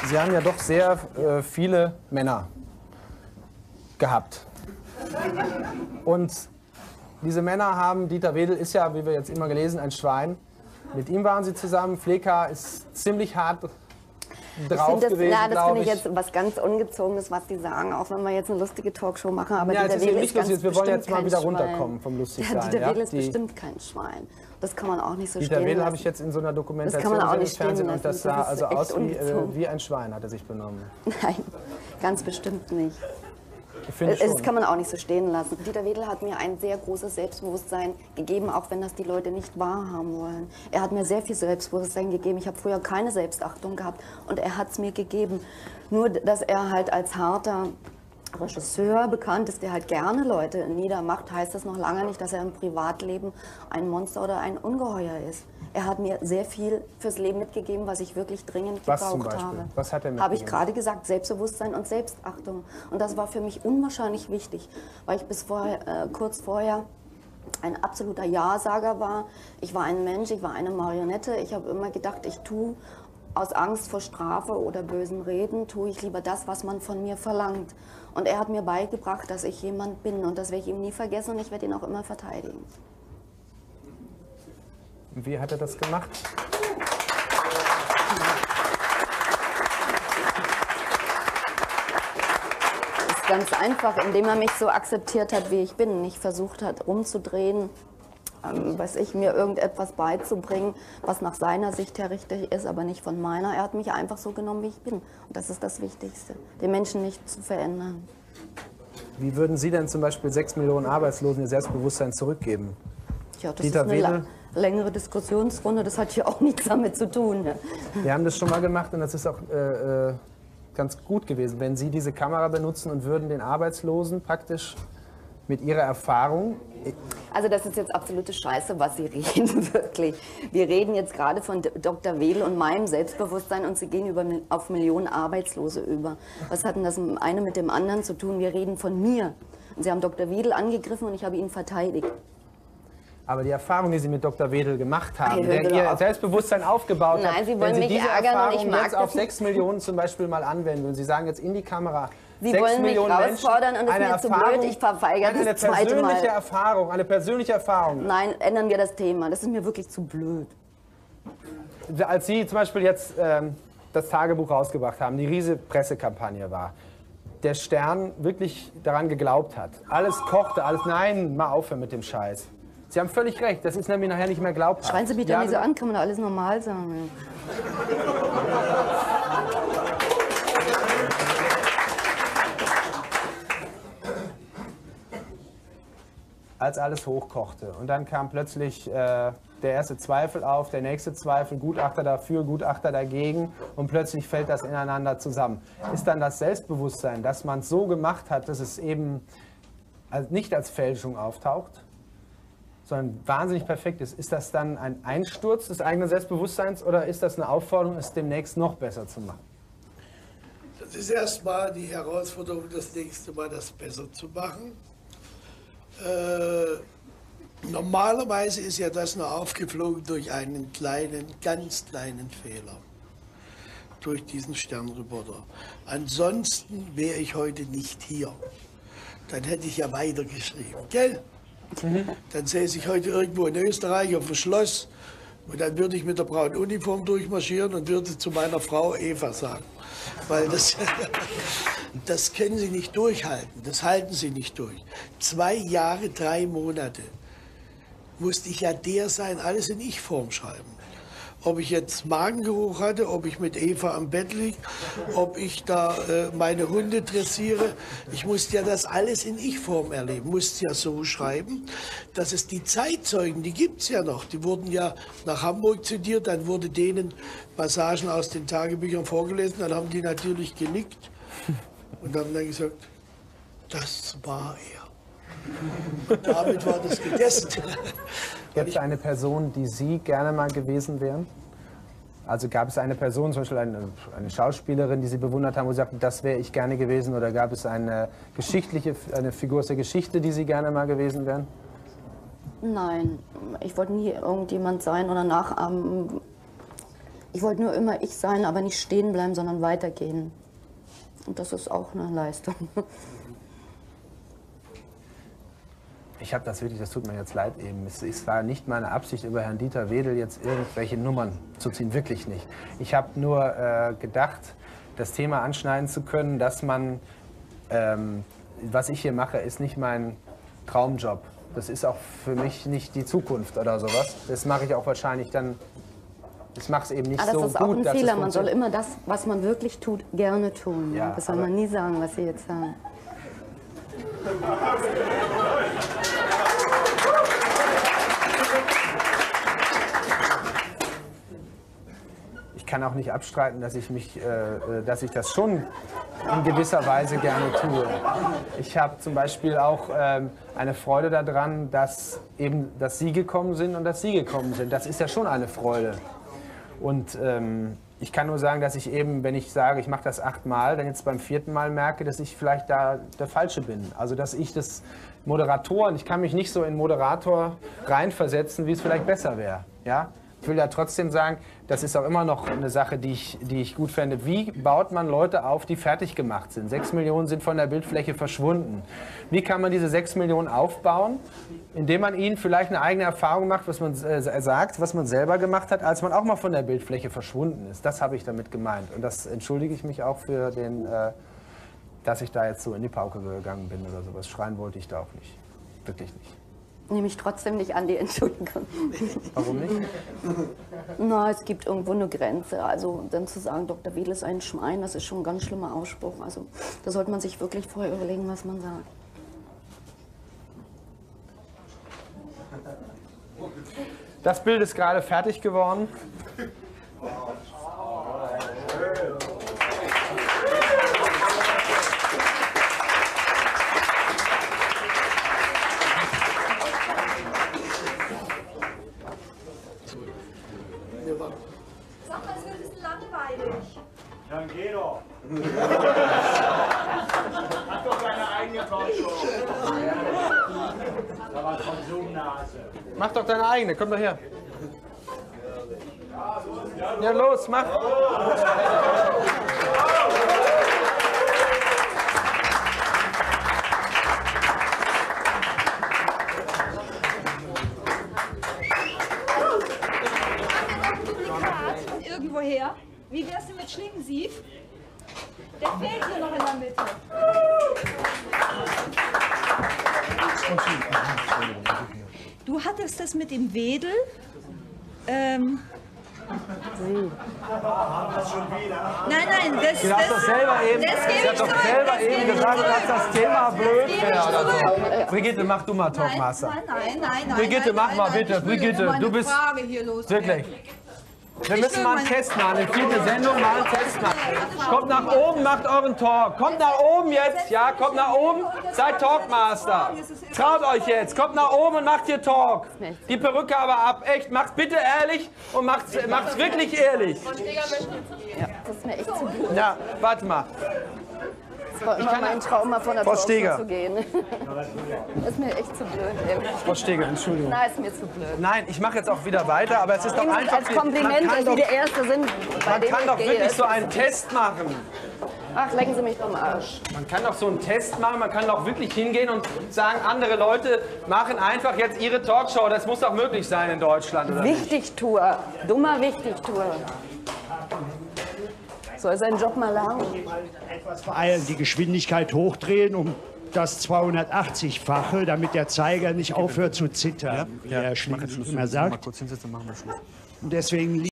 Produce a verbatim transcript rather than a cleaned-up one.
Sie haben ja doch sehr äh, viele Männer gehabt. Und diese Männer haben, Dieter Wedel ist ja, wie wir jetzt immer gelesen, ein Schwein. Mit ihm waren Sie zusammen. Fleka ist ziemlich hart drauf das, gewesen, ja, das finde ich ich. jetzt was ganz Ungezogenes, was die sagen, auch wenn wir jetzt eine lustige Talkshow machen. Aber ja, Dieter es ist Wedel nicht ist ganz lustig. Wir wollen jetzt mal wieder Schwein. runterkommen vom lustig Ja, sein. Dieter Ja? Wedel ist Die, bestimmt kein Schwein. Das kann man auch nicht so Dieter stehen Wedel habe lassen. ich jetzt in so einer Dokumentation Das kann man auch gesehen nicht im Fernsehen stehen und das lassen. sah Das also ist echt aus wie, äh, ungezogen. wie ein Schwein, hat er sich benommen. Nein, ganz bestimmt nicht. Ich finde Das schon. kann man auch nicht so stehen lassen. Dieter Wedel hat mir ein sehr großes Selbstbewusstsein gegeben, auch wenn das die Leute nicht wahrhaben wollen. Er hat mir sehr viel Selbstbewusstsein gegeben. Ich habe früher keine Selbstachtung gehabt und er hat es mir gegeben. Nur, dass er halt als harter Regisseur bekannt ist, der halt gerne Leute niedermacht, heißt das noch lange nicht, dass er im Privatleben ein Monster oder ein Ungeheuer ist. Er hat mir sehr viel fürs Leben mitgegeben, was ich wirklich dringend Was zum gebraucht Beispiel? habe. Was hat er Habe ich mitgegeben? gerade gesagt, Selbstbewusstsein und Selbstachtung. Und das war für mich unwahrscheinlich wichtig, weil ich bis vorher, äh, kurz vorher ein absoluter Ja-Sager war. Ich war ein Mensch, ich war eine Marionette. Ich habe immer gedacht, ich tue aus Angst vor Strafe oder bösen Reden, tue ich lieber das, was man von mir verlangt. Und er hat mir beigebracht, dass ich jemand bin und das werde ich ihm nie vergessen und ich werde ihn auch immer verteidigen. Wie hat er das gemacht? Das ist ganz einfach, indem er mich so akzeptiert hat, wie ich bin, nicht versucht hat, umzudrehen, ähm, weiß ich, mir irgendetwas beizubringen, was nach seiner Sicht her richtig ist, aber nicht von meiner. Er hat mich einfach so genommen, wie ich bin. Und das ist das Wichtigste, den Menschen nicht zu verändern. Wie würden Sie denn zum Beispiel sechs Millionen Arbeitslosen ihr Selbstbewusstsein zurückgeben? Ja, das Dieter ist eine Wedel? la längere Diskussionsrunde, das hat hier auch nichts damit zu tun. Ne? Wir haben das schon mal gemacht und das ist auch äh, äh, ganz gut gewesen, wenn Sie diese Kamera benutzen und würden den Arbeitslosen praktisch mit Ihrer Erfahrung... Also das ist jetzt absolute Scheiße, was Sie reden, wirklich. Wir reden jetzt gerade von Doktor Wedel und meinem Selbstbewusstsein und Sie gehen über, auf Millionen Arbeitslose über. Was hat denn das eine mit dem anderen zu tun? Wir reden von mir. Und Sie haben Doktor Wedel angegriffen und ich habe ihn verteidigt. Aber die Erfahrung, die Sie mit Doktor Wedel gemacht haben, Hey, der hör Ihr auf. Selbstbewusstsein aufgebaut Nein, hat, Sie wollen wenn Sie mich diese ärgern und Erfahrung ich mag jetzt auf das sechs Millionen zum Beispiel mal anwenden und Sie sagen jetzt in die Kamera, Sie sechs wollen mich Millionen herausfordern Menschen, und es ist eine mir zu Erfahrung, blöd, ich verweigere nein, eine das zweite Mal. persönliche Erfahrung, eine persönliche Erfahrung. Nein, ändern wir das Thema. Das ist mir wirklich zu blöd. Als Sie zum Beispiel jetzt ähm, das Tagebuch rausgebracht haben, die riesige Pressekampagne war, der Stern wirklich daran geglaubt hat, alles kochte, alles, nein, mal aufhören mit dem Scheiß. Sie haben völlig recht, das ist nämlich nachher nicht mehr glaubhaft. Schreien Sie mich Ja, doch nicht so an, kann man doch alles normal sagen. als alles hochkochte. Und dann kam plötzlich äh, der erste Zweifel auf, der nächste Zweifel, Gutachter dafür, Gutachter dagegen und plötzlich fällt das ineinander zusammen. Ist dann das Selbstbewusstsein, dass man es so gemacht hat, dass es eben nicht als Fälschung auftaucht, sondern wahnsinnig perfekt ist, ist das dann ein Einsturz des eigenen Selbstbewusstseins oder ist das eine Aufforderung, es demnächst noch besser zu machen? Das ist erstmal die Herausforderung, das nächste Mal das besser zu machen. Äh, normalerweise ist ja das nur aufgeflogen durch einen kleinen, ganz kleinen Fehler. Durch diesen Sternreporter. Ansonsten wäre ich heute nicht hier. Dann hätte ich ja weitergeschrieben, gell? Mhm. Dann säße ich heute irgendwo in Österreich auf dem Schloss und dann würde ich mit der braunen Uniform durchmarschieren und würde zu meiner Frau Eva sagen. Weil das, das können Sie nicht durchhalten, das halten Sie nicht durch. Zwei Jahre, drei Monate musste ich ja der sein, alles in Ich-Form schreiben. Ob ich jetzt Magengeruch hatte, ob ich mit Eva am Bett liege, ob ich da äh, meine Hunde dressiere. Ich musste ja das alles in Ich-Form erleben, musste ja so schreiben, dass es die Zeitzeugen, die gibt es ja noch, die wurden ja nach Hamburg zitiert, dann wurde denen Passagen aus den Tagebüchern vorgelesen, dann haben die natürlich genickt und haben dann gesagt, das war er. Und damit war das gegessen. Gibt es eine Person, die Sie gerne mal gewesen wären? Also gab es eine Person, zum Beispiel eine, eine Schauspielerin, die Sie bewundert haben, wo Sie sagten, das wäre ich gerne gewesen? Oder gab es eine geschichtliche, eine Figur aus der Geschichte, die Sie gerne mal gewesen wären? Nein, ich wollte nie irgendjemand sein oder nachahmen. Ich wollte nur immer ich sein, aber nicht stehen bleiben, sondern weitergehen. Und das ist auch eine Leistung. Ich habe das wirklich, das tut mir jetzt leid eben. Es, es war nicht meine Absicht, über Herrn Dieter Wedel jetzt irgendwelche Nummern zu ziehen, wirklich nicht. Ich habe nur äh, gedacht, das Thema anschneiden zu können, dass man, ähm, was ich hier mache, ist nicht mein Traumjob. Das ist auch für mich nicht die Zukunft oder sowas. Das mache ich auch wahrscheinlich dann, das mache es eben nicht Aber so das ist gut. auch ein dass es Fehler, man soll funktioniert. immer das, was man wirklich tut, gerne tun. Ja, das soll aber- man nie sagen, was Sie jetzt sagen. Ich kann auch nicht abstreiten, dass ich, mich, äh, dass ich das schon in gewisser Weise gerne tue. Ich habe zum Beispiel auch ähm, eine Freude daran, dass, eben, dass Sie gekommen sind und dass Sie gekommen sind. Das ist ja schon eine Freude. Und ähm, ich kann nur sagen, dass ich eben, wenn ich sage, ich mache das achtmal, dann jetzt beim vierten Mal merke, dass ich vielleicht da der Falsche bin. Also dass ich das Moderatoren, ich kann mich nicht so in Moderator reinversetzen, wie es vielleicht besser wäre. Ja? Ich will ja trotzdem sagen, das ist auch immer noch eine Sache, die ich, die ich gut fände. Wie baut man Leute auf, die fertig gemacht sind? Sechs Millionen sind von der Bildfläche verschwunden. Wie kann man diese sechs Millionen aufbauen, indem man ihnen vielleicht eine eigene Erfahrung macht, was man äh, sagt, was man selber gemacht hat, als man auch mal von der Bildfläche verschwunden ist? Das habe ich damit gemeint. Und das entschuldige ich mich auch für den, äh, dass ich da jetzt so in die Pauke gegangen bin oder sowas. Schreien wollte ich da auch nicht. Wirklich nicht. Nehme ich trotzdem nicht an die Entschuldigung. Warum nicht? Na, es gibt irgendwo eine Grenze. Also dann zu sagen, Doktor Wedel ist ein Schwein, das ist schon ein ganz schlimmer Ausspruch. Also da sollte man sich wirklich vorher überlegen, was man sagt. Das Bild ist gerade fertig geworden. Sag mal, es wird ein bisschen langweilig. Dann geh doch. Mach doch deine eigene Talkshow. Aber Konsumnase. Mach doch deine eigene, komm doch her. Ja, los, mach. Von irgendwoher. Wie wär's denn mit Schlingensief? Der fehlt hier noch in der Mitte. Du hattest das mit dem Wedel. Ähm. Nein, nein, das, Sie hat doch selber eben, das gebe sie hat ich doch zurück, selber das eben gebe ich gesagt, zurück. dass das Thema blöd Das gebe wäre ich oder zurück. so. Brigitte, mach du mal Nein, Talkmaster. nein, nein, nein, nein. Brigitte, nein, mach nein, mal nein, bitte. ich will Brigitte, jetzt mal du eine bist- Frage hier loswerden. Wirklich. Wir müssen will mal einen meine- Test machen, eine vierte Sendung mal einen Test machen. Kommt nach oben, macht euren Talk. Kommt nach oben jetzt, ja, kommt nach oben, seid Talkmaster. Traut euch jetzt, kommt nach oben und macht hier Talk. Die Perücke aber ab, echt, macht's bitte ehrlich und macht's, macht's wirklich ehrlich. Das ist mir echt zu blöd. Ja, warte mal. Das war immer mein Traum, mal von der Frau Talkshow Steger. zu gehen. Das ist mir echt zu blöd, ehrlich. Frau Steger, Entschuldigung. Nein, ist mir zu blöd. Nein, ich mache jetzt auch wieder weiter, aber es ist doch Nehmen Sie es einfach... als Kompliment, man kann dass doch, Sie der Erste sind, bei man dem kann ich doch gehe. wirklich so einen Test machen. Ach, lecken Sie mich vom Arsch. Man kann doch so einen Test machen, man kann doch wirklich hingehen und sagen, andere Leute machen einfach jetzt ihre Talkshow. Das muss doch möglich sein in Deutschland, oder nicht? Wichtigtour. Dummer Wichtigtour. Soll seinen Job mal lernen. Etwas beeilen, die Geschwindigkeit hochdrehen um das zweihundertachtzig-fache, damit der Zeiger nicht aufhört zu zittern, wie Herr Schlingensief immer sagt. kurz hinsetzen, machen wir Schluss. Und deswegen